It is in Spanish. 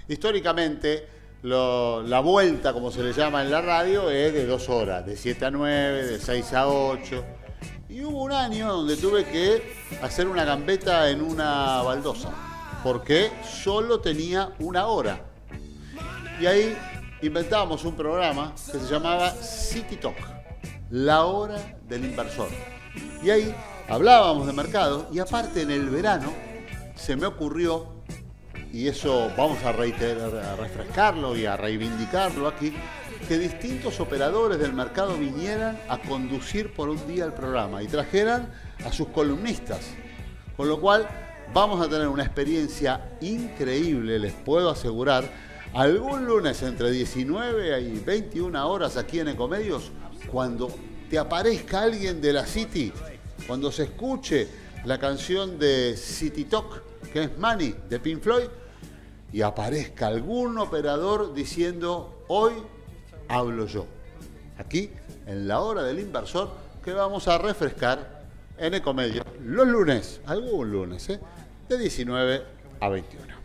Históricamente, la vuelta, como se le llama en la radio, es de 2 horas, de 7 a 9, de 6 a 8. Y hubo un año donde tuve que hacer una gambeta en una baldosa, porque solo tenía 1 hora. Y ahí inventábamos un programa que se llamaba City Talk, la hora del inversor. Y ahí hablábamos de mercado y aparte en el verano se me ocurrió, y eso vamos a refrescarlo y a reivindicarlo aquí, que distintos operadores del mercado vinieran a conducir por un día el programa y trajeran a sus columnistas. Con lo cual vamos a tener una experiencia increíble, les puedo asegurar, algún lunes entre 19 y 21 horas aquí en Ecomedios, cuando te aparezca alguien de la City, cuando se escuche la canción de City Talk, que es Money, de Pink Floyd, y aparezca algún operador diciendo, hoy hablo yo. Aquí, en la hora del inversor, que vamos a refrescar en Ecomedios los lunes, algún lunes, de 19 a 21.